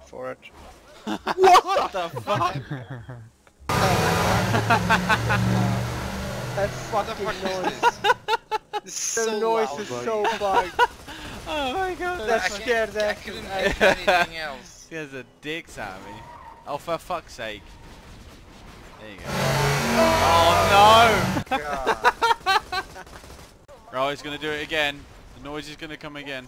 for it. What the fuck? That What the fucking fuck noise. is this? This is The so noise loud. is so bugged. Oh my god. That I scared I that. couldn't make anything else. There's a dicks at me. Oh, for fuck's sake. There you go. Oh God. no! Right, he's gonna do it again. The noise is gonna come again.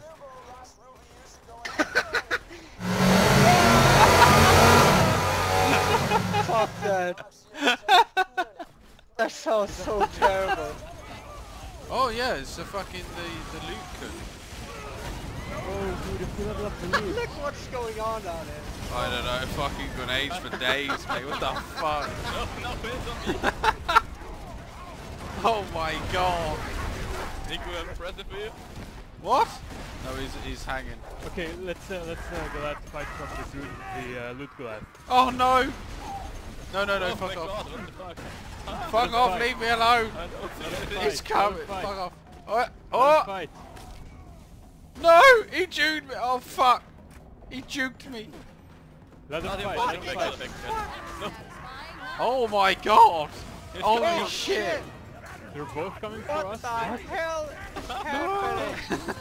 Fuck that. That sounds so terrible. Oh yeah, it's the fucking the loot gun. Oh, dude, if you level up the loot. Look what's going on down there. I don't know, fucking grenades for days, mate. What the fuck? No, it's on me. Oh my god. Think we have a present for you? What? No, he's hanging. Okay, let's go out to fight from the loot Goliath. Oh no! No, no, no, Oh fuck my off. God, what the fuck? Fuck off, leave me alone! He's coming, fuck off. Oh, oh! Fight. No! He juked me! Oh fuck! He juked me! Let him fight, let him fight. Oh my god! Holy Oh, shit! They're both coming for What us? the hell is happening?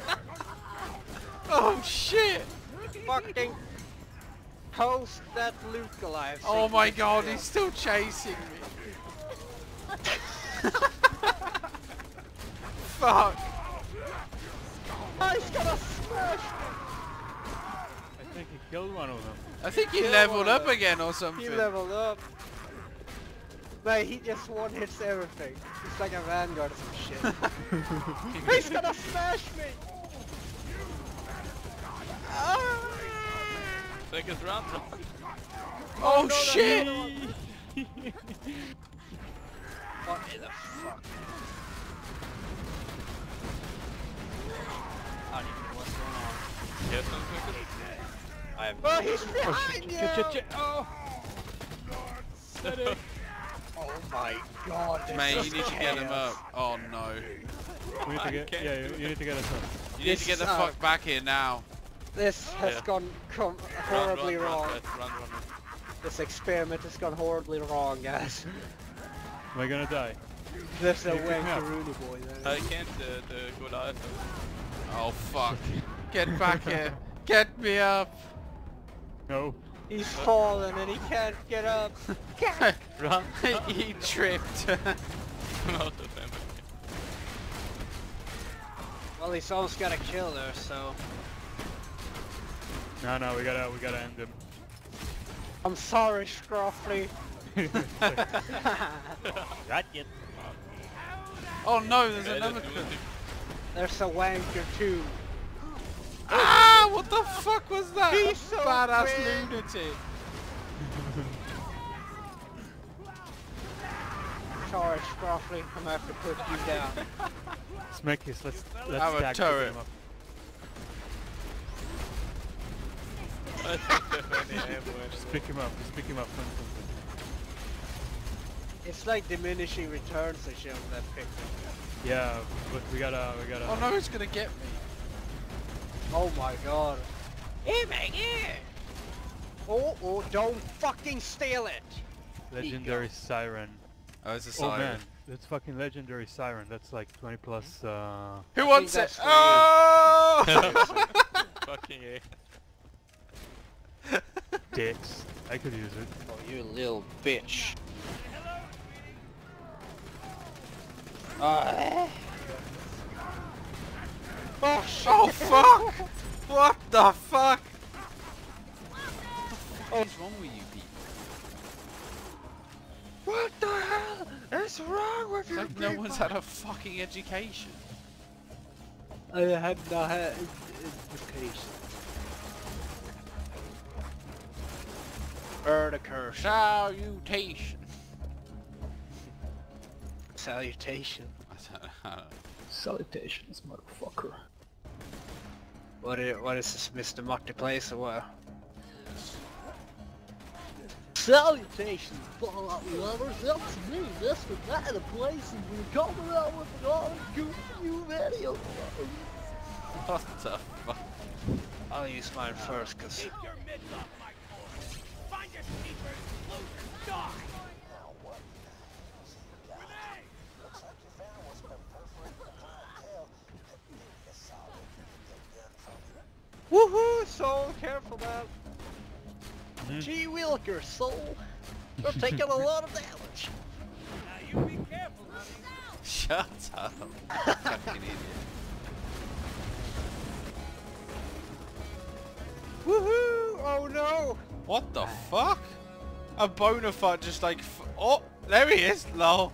Oh shit! Fucking post that loot Goliath. Oh my god, he's still chasing me! Fuck! Oh, he's gonna smash! I think he killed one of them. I think he Kill leveled one up of them. again or He something. leveled up. Mate, he just one-hits everything. He's like a vanguard or some shit. He's gonna smash me! Ah! Take his round. Oh no, no, shit! no, no. What in the fuck? I don't even know what's going on. Yes, I'm I have oh, he's behind you! Oh! Steady. Oh my god, this Mate, is you need to get him chaos. up. Oh no. We need to get, yeah, you need to get us up. You need to get the fuck back here now. This has gone horribly wrong. Run. This experiment has gone horribly wrong, guys. Am I gonna die? This is a Pick me up. wankaroonie boy. I can't go live. Oh fuck. Get back here. Get me up. No. He's fallen and he can't get up. Run. He tripped. I'm out of them. Well, he's almost got a kill there, so... No, we gotta end him. I'm sorry, Scruffy. Got you. Oh no, there's another. There's a wanker too. Ah! What the fuck was that? He's so Badass quick. lunatic. Sorry, Scruffy. I'm gonna have to put you down. Smekis, let's Have a stack turret. him up. Just pick him up, from something. It's like diminishing returns and shit on that picture. Yeah, but we gotta. Oh no, he's gonna get me. Oh my god. Hey, man, yeah. Oh, don't fucking steal it. Legendary Siren. Oh, it's a Oh siren. man, that's fucking Legendary Siren. That's like 20 plus. Who wants it? that's for Oh! Fucking dicks. I could use it. Oh, you little bitch. Oh shit! Oh fuck! What the fuck? What is wrong with you people? What the hell is wrong with It's you? like no one's had a fucking education. I have not had education. Bird a curse. Salutation. Salutation. I don't know. Salutations, motherfucker. What is this, Mr. Marketplace or what? Salutations, Fallout lovers. It's me, Mr. Marketplace, and we're coming out with another good new video. What the fuck? I'll use mine first, cause... Woohoo! So careful, man. Gee Wilker, soul. You're taking a lot of damage. Now you be careful, honey. Shut up. Fucking idiot. Woohoo! Oh no! What the fuck? A Bonafide just like oh, there he is, lol.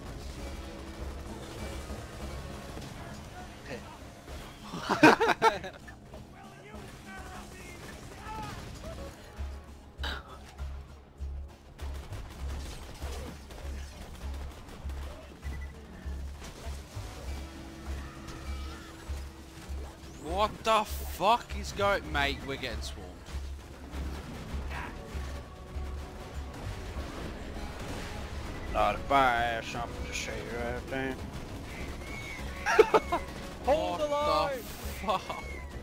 What the fuck is going, mate? We're getting swarmed. Not bad, something to say right there. Hold the line! What the fuck?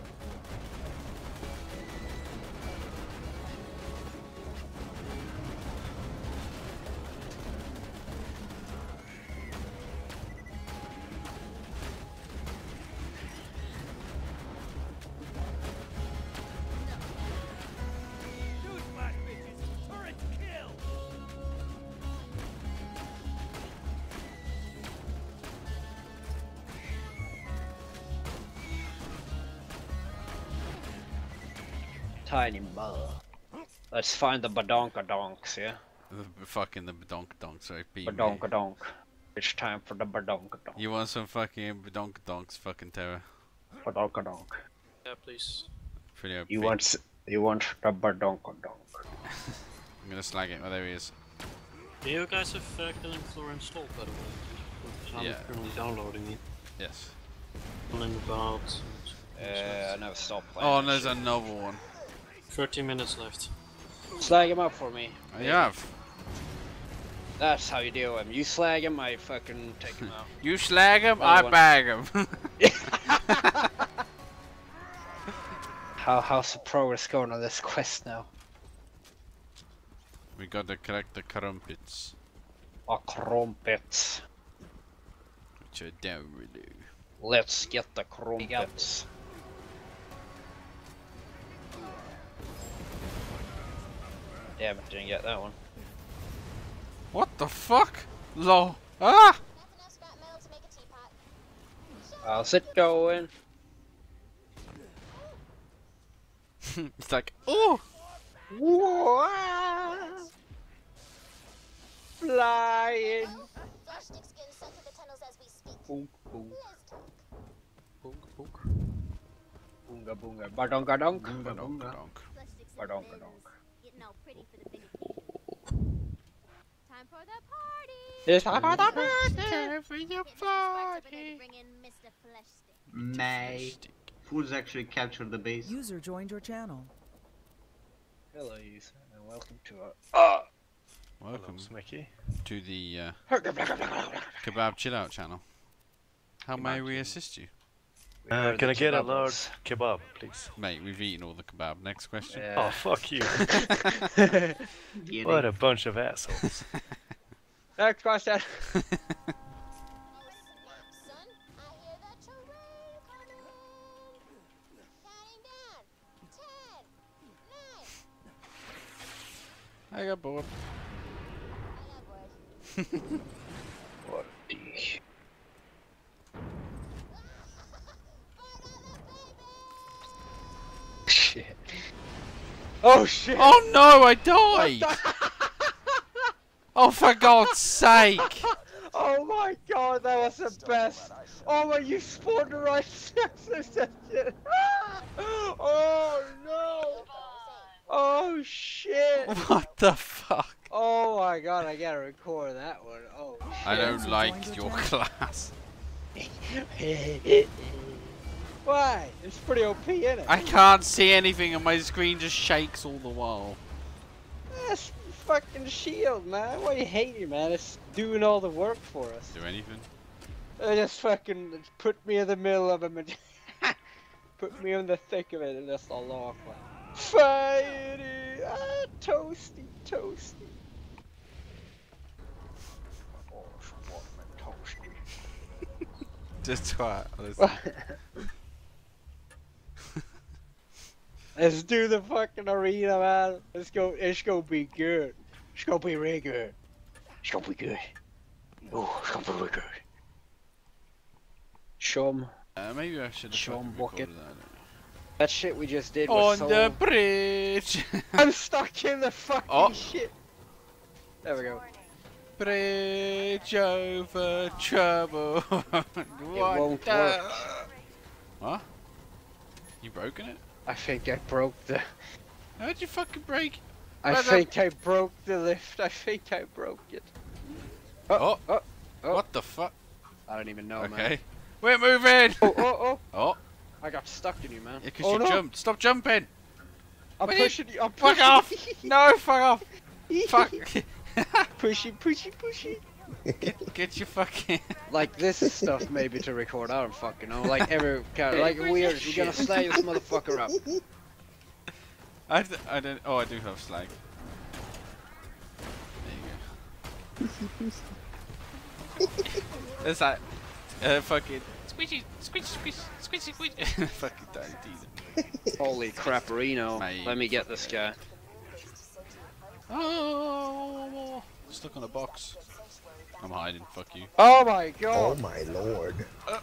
Tiny mother. Let's find the badonkadonks, yeah? Fucking the badonkadonk, sorry, be me. Badonkadonk. It's time for the badonkadonk. You want some fucking badonkadonks, fucking terror? Badonkadonk. Yeah, please. Pretty OP. You want the badonkadonk. I'm gonna slag it, well there he is. Do you guys have Killing Floor installed, by the way? I'm Yeah. currently downloading it. Yes. Running about... I never stopped playing. Oh, that and there's shit. another one. 30 minutes left. Slag him up for me. Oh, you have? That's how you deal with him. You slag him, I fucking take him out. You slag him, Another I one. bag him. How's the progress going on this quest now? We gotta collect the crumpets. Oh, crumpets. Which I don't really do. Let's get the crumpets. Damn it, didn't get that one. What the fuck? Lol. Ah! How's it going? It's like, oh! Whoa! Flying! Boom, boom. Boonga boonga. Badonkadonk. Badonkadonk. Badonkadonk. Getting all pretty for the big time for the party. It's time for the party! Time for your party. Bring in Mr. Fleshstick. May Fools actually captured the base. User joined your channel. Hello, Ethan, and welcome to our. Welcome Smicky. to the Kebab Chill Out channel. How may we assist you? Can I get a large kebab, please? Mate, we've eaten all the kebab. Next question. Oh, fuck you. What a bunch of assholes. Next question. Son, I hear that terrain coming. Counting down. 10, 9. I got bored. I got bored. What the? Shit. Oh shit! Oh no, I died! Oh, for God's sake! Oh my god, that was the best! Oh my, you spawned the right shit! Oh no! Oh shit! What the fuck? Oh my god, I gotta record that one. Oh shit. I don't like your class. Why? It's pretty OP, isn't it? I can't see anything and my screen just shakes all the while. That's fucking shield, man. Why you hating, man? It's doing all the work for us. Do anything? Just fucking put me in the middle of him and put me in the thick of it and that's all awkward. Fiery! Ah, toasty, toasty. Oh, toasty. Just twat, honestly. Let's do the fucking arena, man. Let's go. It's gonna be good. It's gonna be really good. It's gonna be good. Oh, it's gonna be really good. Shum. Maybe I should have Sean fucking Bucket. recorded that, I don't know. That shit we just did On was so... the bridge! I'm stuck in the fucking Oh. shit. There we go. Bridge over trouble. What won't the- work. What? You broken it? I think I broke the... How'd you fucking break? I Brother. think I broke the lift. I think I broke it. Oh. Oh. What the fuck? I don't even know, man. Okay. We're moving! Oh. Oh, I got stuck in you, man. yeah, because Oh, you no. jumped. Stop jumping! I'm What are you- pushing you. I'm Fuck pushing off! you. No, fuck off! Fuck! Pushy. Get your fucking... Like, this is stuff maybe to record. I don't fucking know. Like, like, we're gonna slay this motherfucker up. I don't... Oh, I do have slag. There you go. It's like... fucking... Squishy, fucking tiny teaser. Holy crap, Reno. Mate. Let me get this guy. Oh, stuck on a box. I'm hiding, fuck you. Oh my Oh god. my lord.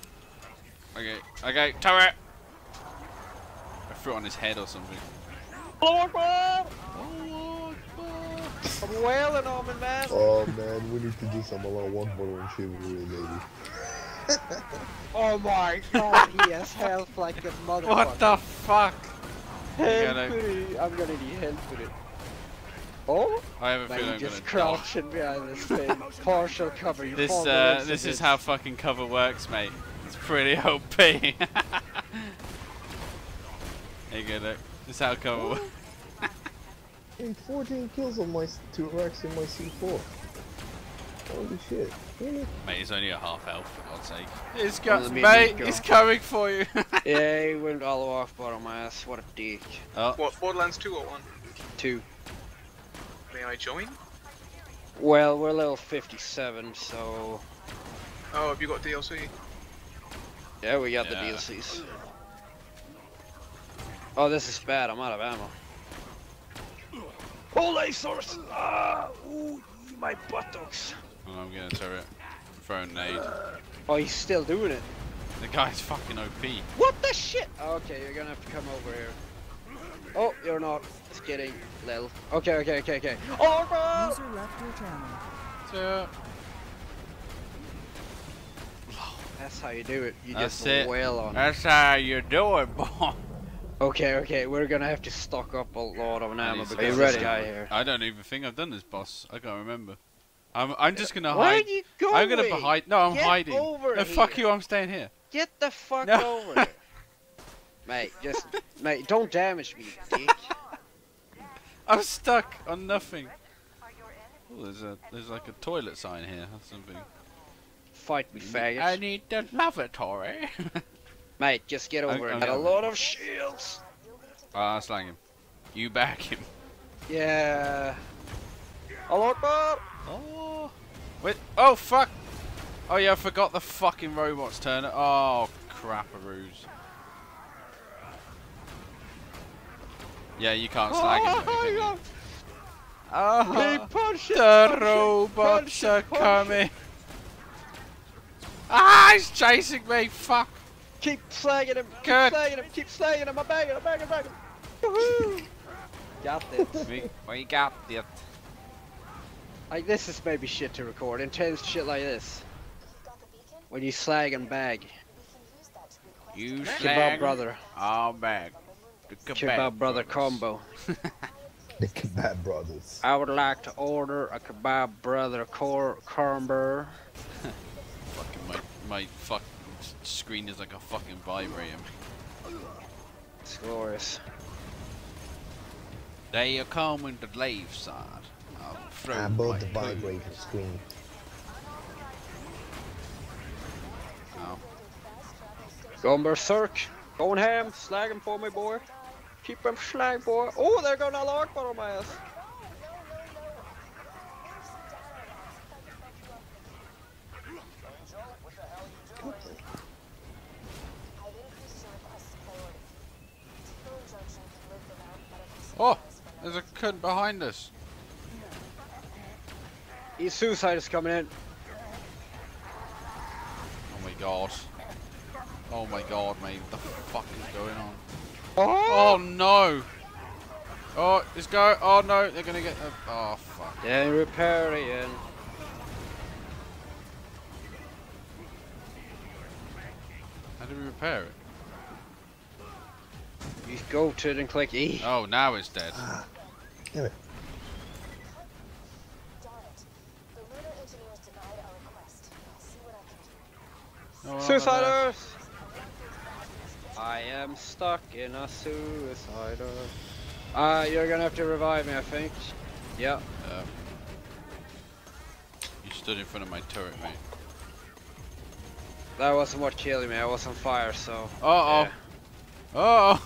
Okay, turret! I threw it on his head or something. Lord, man. Oh, I'm wailing on him, man. Oh man, we need to do some alone one bottle and shit maybe. Oh my god, he has health like a motherfucker. what the fuck? Health gotta- with it. I'm gonna need health with it. Oh? I have a Man, feeling you I'm just gonna die. crouching behind this thing. Partial cover. You This fall the this rest is of how fucking cover works, mate. It's pretty OP. There you go, look. This is how cover works. Hey, 14 kills on my 2 racks in my C4. Holy shit. Really? Mate, he's only at half health, for God's sake. It's Oh, got, let me mate, go. he's coming for you. Yeah, he went all off bottom my ass. What a dick. Oh, What, Borderlands 2 or 1? 2. May I join? Well, we're level 57, so... Oh, have you got DLC? Yeah, we got Yeah. the DLCs. Oh, this is bad. I'm out of ammo. Holy source! Ah! Ooh, my buttocks. oh, I'm getting a turret. Throwing nade. Oh, he's still doing it. The guy's fucking OP. What the shit? Okay, you're gonna have to come over here. Oh, you're not. Just kidding. Lil. Okay. Oh, no! User left your channel. So, That's how you do it. You That's just it. wail on it. that's how you do it, boy. Okay, we're gonna have to stock up a lot of ammo need to because go this ready. guy here. I don't even think I've done this, boss. I can't remember. I'm just gonna Where are hide. you going? I'm gonna hide. No, I'm Get hiding. over No, fuck here. you. I'm staying here. Get the fuck No. over here. Mate, mate, don't damage me, dick. I'm stuck on nothing. Oh, there's like a toilet sign here or something. Fight me, faggot. I need the lavatory. Mate, just get over I'm it. Got a coming. lot of shields. Ah, slang him. You back him. Yeah. Allah Akbar. Oh. Wait. Oh fuck. Oh yeah, I forgot the fucking robot's turn. Oh crap-a-roos. Yeah, you can't slag him. though, can you? Oh, Keep pushing. the robots are coming. Ah, he's chasing me. Fuck. Keep slagging him. Good. Keep slagging him. I'm bagging him. Woohoo. Got this. We got it. Like, this is maybe shit to record. Intense shit like this. When you slag and bag. You Kebab slag. brother. All back. The Kebab brother combo. The Kebab Brothers. I would like to order a kebab brother combo. Fucking my fucking screen is like a fucking vibrator. It's glorious. They are coming to the left side. I'll throw I my bought the clue. vibrator screen. Oh. Going berserk. Going ham, slag him for me, boy. Keep him slag, boy. Oh, they're gonna lock on my ass. Oh, there's a cunt behind us. His suicide is coming in. Oh my god. Oh my god, mate. What the fuck is going on? Oh, Oh no. Oh, it's go. Oh no, they're gonna get. Oh fuck. yeah, repair again. How do we repair it? You go to it and click E. Oh, now it's dead. Damn it. No one on the left. Suiciders! I am stuck in a suicider. You're gonna have to revive me, I think. Yeah. You stood in front of my turret, mate. That wasn't what killed me, I was on fire, so. Uh-oh. yeah. Uh-oh.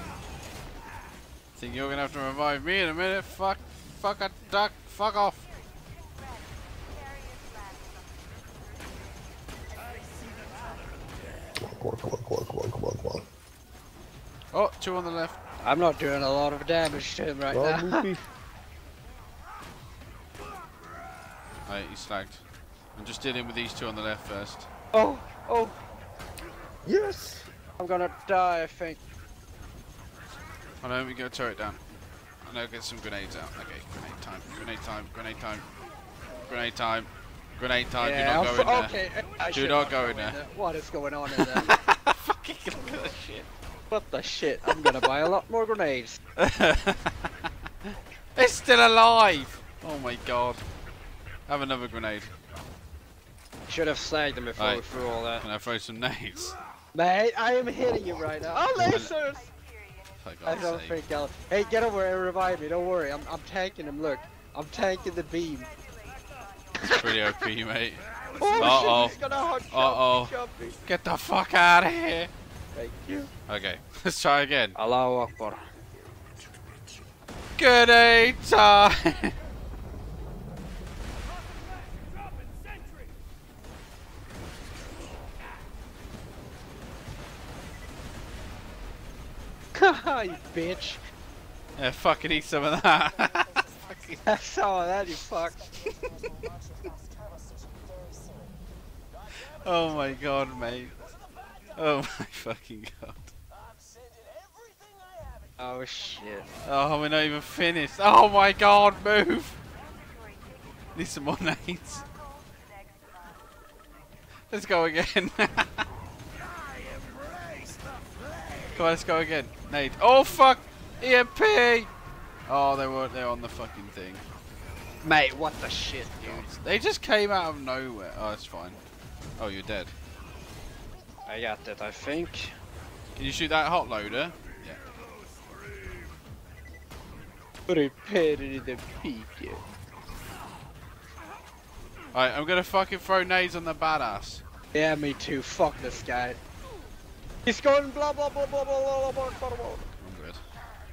Think you're gonna have to revive me in a minute. Fuck a duck. Fuck off. Come on. Oh, two on the left. I'm not doing a lot of damage to him right Well, now. Luffy. Alright, he's slagged. I'm just dealing with these two on the left first. Oh, Yes! I'm gonna die, I think. Oh no, we get a turret down. I know, get some grenades out. Okay, grenade time. Grenade time. Grenade time. Grenade time. Grenade time. Yeah, Do not go in there. okay. I Do should not go in there. What is going on in there? Fucking look at this shit. What the shit? I'm gonna buy a lot more grenades. It's still alive! Oh my god. Have another grenade. Should have slagged them before Right. we threw all that. Can I throw some nades? Mate, I am hitting you right now. Oh, lasers! For I God's don't sake. think I'll. Hey, get over and revive me. Don't worry. I'm tanking him. Look, I'm tanking the beam. It's pretty OP, mate. Oh Uh-oh. shit! He's gonna hot Uh-oh. shot me. Get the fuck out of here! Thank you. Okay, let's try again. Allahu Akbar. Grenade time! Haha, you bitch. Yeah, fucking eat some of that. I saw that, you fuck. Oh my god, mate. Oh my fucking god. Oh shit. Oh, we're not even finished. Oh my god, move! Need some more nades. Let's go again. Come on, let's go again. Nade. Oh fuck! EMP! Oh, they're on the fucking thing. Mate, what the shit, dude? They just came out of nowhere. Oh, that's fine. Oh, you're dead. I got that, I think. Can you shoot that hot loader? Yeah. Prepare the peak. Alright, I'm gonna fucking throw nades on the badass. Yeah, me too. Fuck this guy. He's going blah blah blah blah blah blah blah blah blah. I'm good.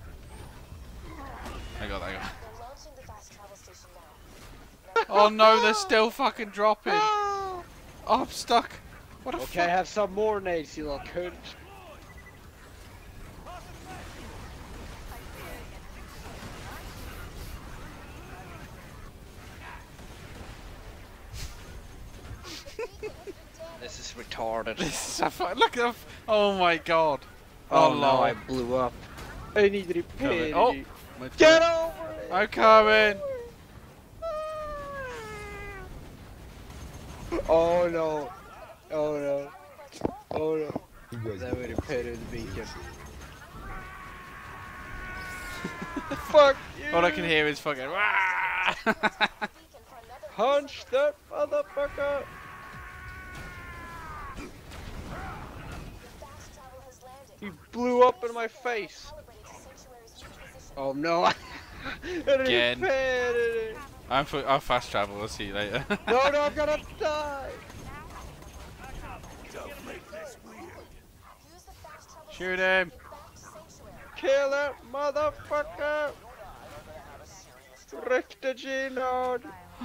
I got. Oh no, they're still fucking dropping. Oh, I'm stuck. What a Okay, have some more nades, you little cunt. This is retarded. This is a look at. Oh my god. Oh, Oh, no, lol. I blew up. I need repair. Oh, my Get turret. over it! I'm coming. Oh no. Oh no. Oh no. You guys That would repair the beacon. Fuck you! All I can hear is fucking. Punch that motherfucker! He blew up in my face. Oh no! Again. Repaired it. I'll fast travel. I'll see you later. No, I'm gonna die! Shoot him! Kill that motherfucker! Richter G-Nod!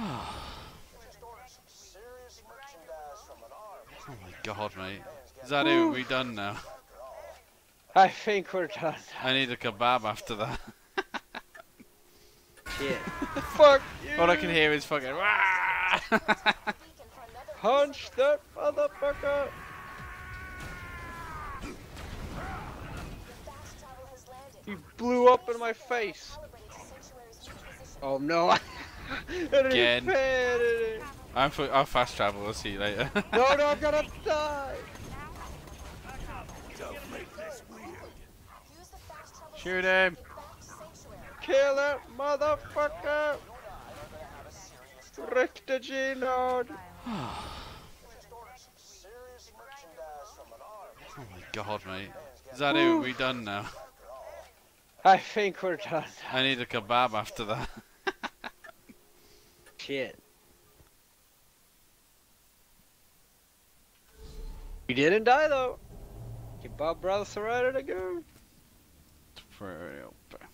Oh my god, mate. Is that it? We done now? I think we're done. I need a kebab after that. Shit. Fuck you! All I can hear is fucking. Punch that motherfucker! He blew up in my face. Oh no! Again. Again. I'll fast travel. I'll see you later. No, I'm gonna die. Shoot him! Kill that motherfucker! Richter G-Nod! Oh my god, mate. Is that it? We done now? I think we're done. I need a kebab after that. Shit. We didn't die though. Kebab brothers are ready to go. For real.